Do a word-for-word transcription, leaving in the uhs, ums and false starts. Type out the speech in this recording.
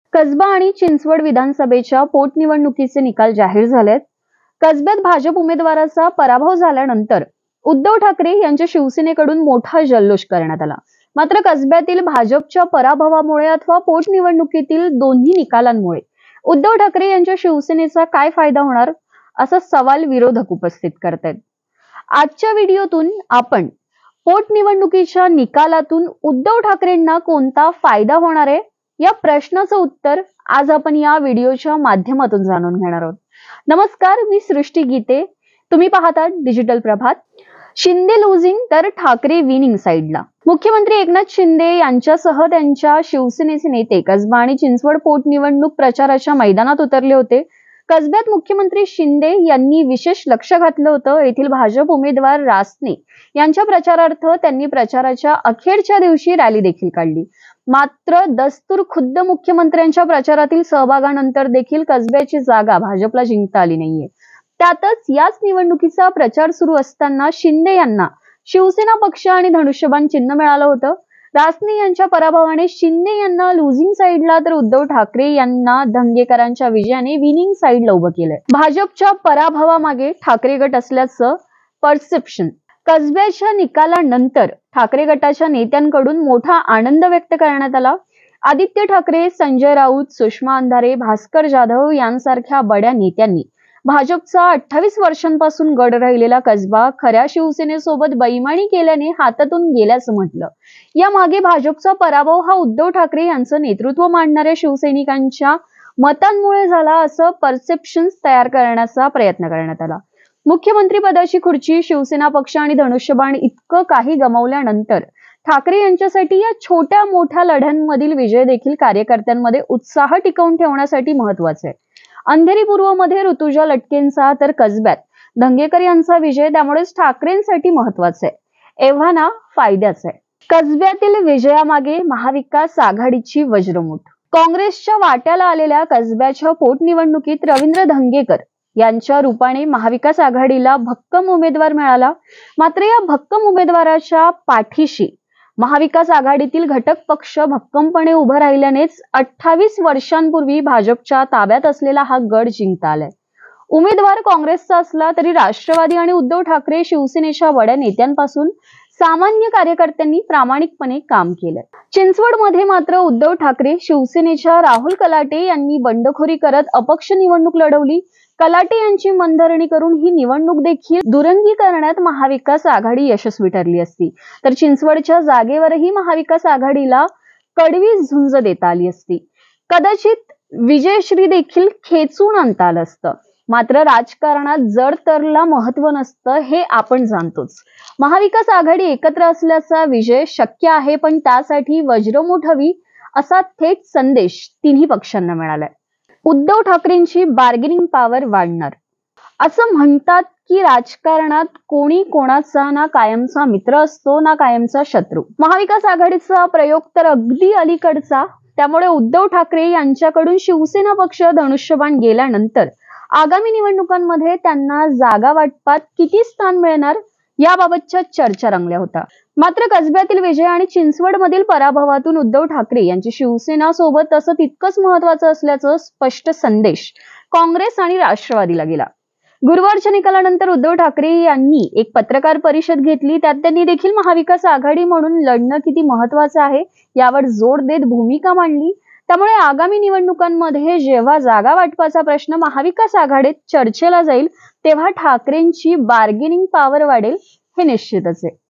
कसबा आणि चिंचवड विधानसभेच्या पोटनिवडणुकीचे निकाल जाहीर झालेत. कसब्यात भाजप उमेदवाराचा पराभव झाल्यानंतर उद्धव ठाकरे यांच्या शिवसेनेकडून मोठा जल्लोष करण्यात आला. मात्र कसब्यातील भाजपच्या पराभवामुळे अथवा पोटनिवडणुकीतील दोन्ही निकालांमुळे उद्धव ठाकरे यांच्या शिवसेनेचा काय फायदा होणार असा सवाल विरोधक उपस्थित करतायत. आजच्या व्हिडिओतून आपण पोटनिवडणुकीच्या निकालातून उद्धव ठाकरेंना कोणता फायदा होणार आहे या प्रश्नाचं उत्तर आज आपण या व्हिडिओच्या माध्यमातून जाणून घेणार आहोत. नमस्कार, मी सृष्टी गीते. तुम्ही पाहतात डिजिटल प्रभात. शिंदे लुझिंग तर ठाकरे विनिंग साइडला. मुख्यमंत्री एकनाथ शिंदे यांच्यासह त्यांच्या शिवसेनेचे नेते कसबा आणि चिंचवड पोटनिवडणूक प्रचाराच्या मैदानात उतरले होते. कसब्यात मुख्यमंत्री शिंदे यांनी विशेष लक्ष घातलं होतं. येथील भाजप उमेदवार रासने यांच्या प्रचारार्थ त्यांनी प्रचाराच्या अखेरच्या दिवशी रॅली देखील काढली. मात्र दस्तूर खुद्द मुख्यमंत्र्यांच्या प्रचारातील सहभागानंतर देखील कसब्याची जागा भाजपला जिंकता आली नाहीये. त्यातच याच निवडणुकीचा प्रचार सुरू असताना शिंदे यांना शिवसेना पक्ष आणि धनुष्यबाण चिन्ह मिळालं होतं. रासने यांच्या पराभवाने शिंदे यांना लुझिंग साइडला तर उद्धव ठाकरे यांना धंगेकरांच्या विजयाने विनिंग साइडला उभं केलंय. भाजपच्या पराभवामागे ठाकरे गट असल्याचं परसेप्शन. कसब्याच्या निकालानंतर ठाकरे गटाच्या नेत्यांकडून मोठा आनंद व्यक्त करण्यात आला. आदित्य ठाकरे, संजय राऊत, सुषमा अंधारे, भास्कर जाधव यांसारख्या बड्या नेत्यांनी भाजपचा अठ्ठावीस वर्षांपासून गड राहिलेला कसबा खऱ्या शिवसेनेसोबत बेईमानी केल्याने हातातून गेल्याचं म्हटलं. या मागे भाजपचा पराभव हा उद्धव ठाकरे यांचं नेतृत्व मांडणाऱ्या शिवसैनिकांच्या मतांमुळे झाला असं परसेप्शन तयार करण्याचा प्रयत्न करण्यात आला. मुख्यमंत्री पदाची खुर्ची, शिवसेना पक्ष आणि धनुष्यबाण इतकं काही गमावल्यानंतर ठाकरे यांच्यासाठी या छोट्या मोठ्या लढ्यांमधील विजय देखील कार्यकर्त्यांमध्ये उत्साह टिकवून ठेवण्यासाठी महत्वाचे आहे. अंधेरी पूर्वमध्ये ऋतुजा लटकेंचा तर कसब्यात धंगेकर यांचा विजय, त्यामुळेच ठाकरेंसाठी महत्वाचे आहे. एव्हाना फायद्याचे आहे. कसब्यातील विजयामागे महाविकास आघाडीची वज्रमूठ. काँग्रेसच्या वाट्याला आलेल्या कसब्याच्या पोटनिवडणुकीत रवींद्र धंगेकर यांच्या रूपाने महाविकास आघाडीला भक्कम उमेदवार मिळाला. मात्र या भक्कम उमेदवाराच्या पाठीशी महाविकास आघाडीतील घटक पक्ष भक्कमपणे उभं राहिल्यानेच अठ्ठावीस वर्षांपूर्वी भाजपच्या ताब्यात असलेला हा गड जिंकता आलाय. उमेदवार काँग्रेसचा असला तरी राष्ट्रवादी आणि उद्धव ठाकरे शिवसेनेच्या बड्या नेत्यांपासून सामान्य कार्यकर्त्यांनी प्रामाणिकपणे काम केलंय. चिंचवडमध्ये मात्र उद्धव ठाकरे शिवसेनेच्या राहुल कलाटे यांनी बंडखोरी करत अपक्ष निवडणूक लढवली. कलाटे यांची मनधरणी करून ही निवडणूक देखील दुरंगी करण्यात महाविकास आघाडी यशस्वी ठरली असती, तर चिंचवडच्या जागेवरही महाविकास आघाडीला कडवी झुंज देता आली असती. कदाचित विजयश्री देखील खेचून आणता आलं असतं. मात्र राजकारणात जड तरला महत्व नसतं हे आपण जाणतोच. महाविकास आघाडी एकत्र असल्याचा विजय शक्य आहे, पण त्यासाठी वज्रमूठ हवी असा थेट संदेश तिन्ही पक्षांना मिळालाय. उद्धव ठाकरेंची बार्गेनिंग पॉवर वाढणार. असं म्हणतात की राजकारणात कोणी कोणाचा ना कायमचा मित्र असतो ना कायमचा शत्रू. महाविकास आघाडीचा प्रयोग तर अगदी अलीकडचा. त्यामुळे उद्धव ठाकरे यांच्याकडून शिवसेना पक्ष धनुष्यबाण गेल्यानंतर आगामी निवडणुकांमध्ये त्यांना जागा वाटपात किती स्थान मिळणार याबाबतच्या चर्चा रंगल्या होत्या. मात्र कसब्यातील विजय आणि चिंचवडमधील पराभवातून उद्धव ठाकरे यांची शिवसेना सोबत असं तितकंच महत्वाचं असल्याचं स्पष्ट संदेश काँग्रेस आणि राष्ट्रवादीला गेला. गुरुवारच्या निकालानंतर उद्धव ठाकरे यांनी एक पत्रकार परिषद घेतली. त्यात त्यांनी देखील महाविकास आघाडी म्हणून लढणं किती महत्वाचं आहे यावर जोर देत भूमिका मांडली. त्यामुळे आगामी निवडणुकांमध्ये जेव्हा जागा वाटपाचा प्रश्न महाविकास आघाडीत चर्चेला जाईल तेव्हा ठाकरेंची बार्गेनिंग पॉवर वाढेल हे निश्चितच आहे.